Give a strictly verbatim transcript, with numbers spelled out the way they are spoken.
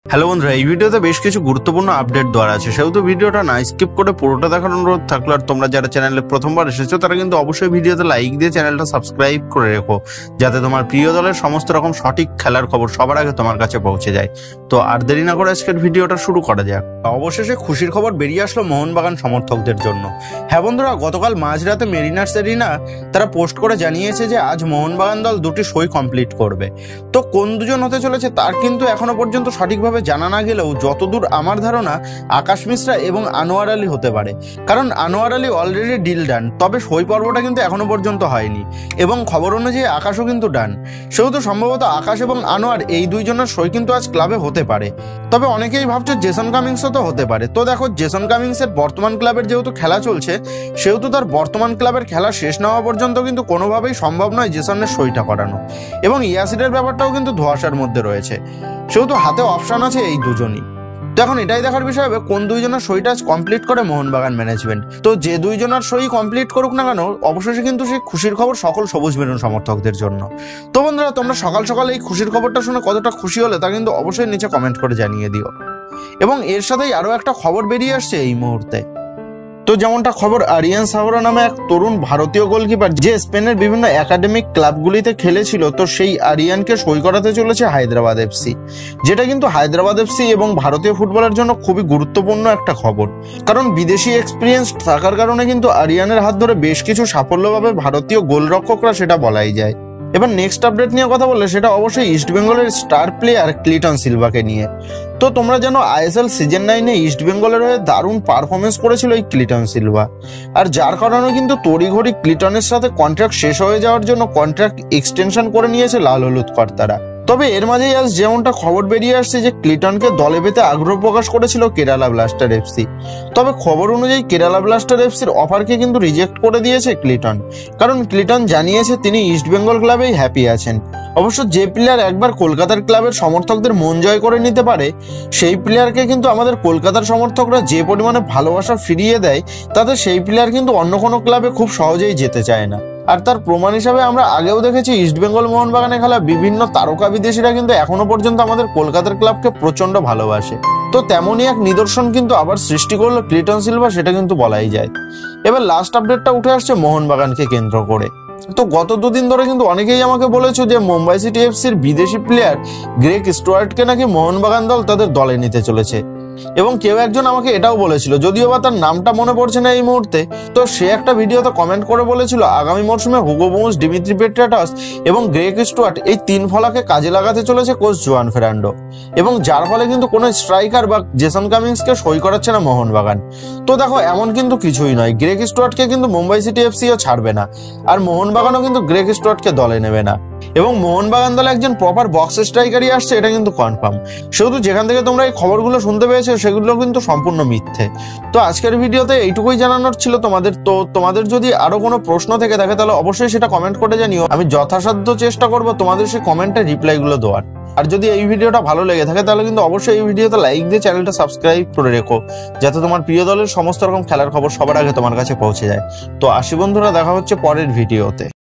Hello বন্ধুরা, এই ভিডিওতে বেশ কিছু গুরুত্বপূর্ণ আপডেট দেওয়া আছে, সেহেতু ভিডিওটা না স্কিপ করে পুরোটা দেখার অনুরোধ থাকলো। আর তোমরা যারা চ্যানেলে প্রথমবার এসেছো তারা কিন্তু অবশ্যই ভিডিওতে লাইক দিয়ে চ্যানেলটা সাবস্ক্রাইব করে রেখো, যাতে তোমার প্রিয় দলের সমস্ত রকম সঠিক খেলার খবর সবার আগে তোমার কাছে পৌঁছে যায়। তো আর দেরি না করে আজকের ভিডিওটা শুরু করা যাক। অবশেষে খুশির খবর বেরিয়ে আসলো মোহনবাগান সমর্থকদের জন্য। হ্যাঁ বন্ধুরা, গতকাল মাঝরাতে মেরিনার্স এরিনা তারা পোস্ট করে জানিয়েছে যে আজ মোহনবাগান দল দুটি সই কমপ্লিট করবে। তো কোন দুজন হতে চলেছে তার কিন্তু এখনো পর্যন্ত সঠিকভাবে জানা না গেলেও যতদূর আমার ধারণা আকাশ মিশ্রা এবং আনোয়ার আলী হতে পারে, কারণ Anwar Ali already deal done, তবে সই পর্বটা কিন্তু এখনো পর্যন্ত হয়নি এবং খবর অনুযায়ী আকাশও কিন্তু ডান। সেহেতু সম্ভবত আকাশ এবং আনোয়ার এই দুইজনের সই কিন্তু আজ ক্লাবে হতে পারে। তবে অনেকেই ভাবছে জেসন কামিংসও তো হতে পারে। তো দেখো, জেসন কামিংসের বর্তমান ক্লাবের যেহেতু খেলা চলছে, সেহেতু তার বর্তমান ক্লাবের খেলা শেষ না হওয়া পর্যন্ত কিন্তু কোনোভাবেই সম্ভব নয় জেসনের সইটা করানো, এবং ইয়াসিরের ব্যাপারটাও কিন্তু ধোঁয়াশার মধ্যে রয়েছে। সেহেতু হাতে অপশন আছে এই দুজনই। তো এখন এটাই দেখার বিষয় হবে কোন দুইজনের সইটা কমপ্লিট করে মোহনবাগান ম্যানেজমেন্ট। তো যে দুইজনের সই কমপ্লিট করুক না কেন, অবশেষে কিন্তু সেই খুশির খবর সকল সবুজ মেরুন সমর্থকদের জন্য। তো বন্ধুরা, তোমরা সকাল সকাল এই খুশির খবরটা শুনে কতটা খুশি হলে তা কিন্তু অবশ্যই নিচে কমেন্ট করে জানিয়ে দিও। এবং এর সাথেই আরো একটা খবর বেরিয়ে আসছে এই মুহূর্তে। তো যেমনটা খবর, আরিয়ান সাহরা নামে এক তরুণ ভারতীয় গোলকিপার যে স্পেনের বিভিন্ন একাডেমিক ক্লাবগুলিতে খেলেছিল, তো সেই আরিয়ানকে সই করাতে চলেছে হায়দ্রাবাদ এফসি, যেটা কিন্তু হায়দ্রাবাদ এফসি এবং ভারতীয় ফুটবলের জন্য খুবই গুরুত্বপূর্ণ একটা খবর। কারণ বিদেশি এক্সপিরিয়েন্স থাকার কারণে কিন্তু আরিয়ানের হাত ধরে বেশ কিছু সাফল্য পাবে ভারতীয় গোলরক্ষকরা, সেটা বলাই যায়। এবার নেক্সট আপডেট নিয়ে কথা বললে সেটা অবশ্যই ইস্টবেঙ্গলের স্টার প্লেয়ার ক্লিটন সিলভাকে নিয়ে। তো তোমরা জানো আইএসএল সিজন নাইনে ইস্টবেঙ্গলের হয়ে দারুণ পারফরমেন্স করেছিল এই ক্লিটন সিলভা, আর যার কারণে কিন্তু তড়িঘড়ি ক্লিটনের সাথে কন্ট্রাক্ট শেষ হয়ে যাওয়ার জন্য কন্ট্রাক্ট এক্সটেনশন করে নিয়েছে লাল হলুদ কর্তারা। তবে এর মাঝেই আজ যেমনটা খবর বেরিয়ে আসছে যে ক্লিটনকে দলে পেতে আগ্রহ প্রকাশ করেছিল কেরালা ব্লাস্টার এফসি। তবে খবর অনুযায়ী কেরালা ব্লাস্টার এফসির অফারকে কিন্তু রিজেক্ট করে দিয়েছে ক্লিটন, কারণ ক্লিটন জানিয়েছে তিনি ইস্টবেঙ্গল ক্লাবেই হ্যাপি আছেন। অবশ্য যে প্লেয়ার একবার কলকাতার ক্লাবের সমর্থকদের মন জয় করে নিতে পারে, সেই প্লেয়ারকে কিন্তু আমাদের কলকাতার সমর্থকরা যে পরিমাণে ভালোবাসা ফিরিয়ে দেয়, তাতে সেই প্লেয়ার কিন্তু অন্য কোনো ক্লাবে খুব সহজেই যেতে চায় না। আর তার প্রমাণ হিসাবে আমরা আগেও দেখেছি ইস্টবেঙ্গল মোহনবাগানে খেলা বিভিন্ন তারকা বিদেশিরা কিন্তু এখনো পর্যন্ত আমাদের কলকাতার ক্লাবকে প্রচন্ড ভালোবাসে। তো তেমনই এক নিদর্শন কিন্তু আবার সৃষ্টি করলো ক্লিটন সিলভা, সেটা কিন্তু বলাই যায়। এবার লাস্ট আপডেটটা উঠে আসছে মোহনবাগানকে কেন্দ্র করে। তো গত দুদিন ধরে কিন্তু অনেকেই আমাকে বলেছে যে মুম্বাই সিটি এফসির বিদেশি প্লেয়ার গ্রেগ স্টুয়ার্টকে নাকি মোহনবাগান দল তাদের দলে নিতে চলেছে, এবং কেউ একজন আমাকে এটাও বলেছিল, যদিও বা তার নামটা মনে পড়ছে না এই মুহূর্তে, তো সে একটা ভিডিওতে কমেন্ট করে বলেছিল আগামী মরশুমে হুগো বুমস, ডিমিত্রি পেট্রাটাস এবং গ্রেগ স্টুয়ার্ট এই তিন ফলাকে কাজে লাগাতে চলেছে কোচ জোয়ান ফেরান্ডো, এবং যার ফলে কিন্তু কোনো স্ট্রাইকার বা জেসন কামিংসকে সই করাচ্ছে না মোহনবাগান। তো দেখো, এমন কিন্তু কিছুই নয়, গ্রেগ স্টুয়ার্টকে কিন্তু মুম্বাই সিটি এফসিও ছাড়বে না, আর মোহনবাগানও কিন্তু গ্রেগ স্টুয়ার্টকে দলে নেবে না, এবং মোহনবাগান দলে একজন প্রপার বক্স স্ট্রাইকারই আসছে, এটা কিন্তু কনফার্ম। সেহেতু যেখান থেকে তোমরা এই খবরগুলো শুনতে পেয়েছো সেগুলো কিন্তু সম্পূর্ণ মিথ্যে। তো আজকের ভিডিওতে এইটুকুই জানানোর ছিল তোমাদের। তো তোমাদের যদি আরো কোনো প্রশ্ন থেকে থাকে তাহলে অবশ্যই সেটা কমেন্ট করে জানিও, আমি যথাসাধ্য চেষ্টা করবো তোমাদের সেই কমেন্টে রিপ্লাইগুলো দেওয়ার। আর যদি এই ভিডিওটা ভালো লেগে থাকে তাহলে কিন্তু অবশ্যই এই ভিডিওতে লাইক দিয়ে চ্যানেলটা সাবস্ক্রাইব করে রেখো, যাতে তোমার প্রিয় দলের সমস্ত রকম খেলার খবর সবার আগে তোমার কাছে পৌঁছে যায়। তো আসি বন্ধুরা, দেখা হচ্ছে পরের ভিডিওতে।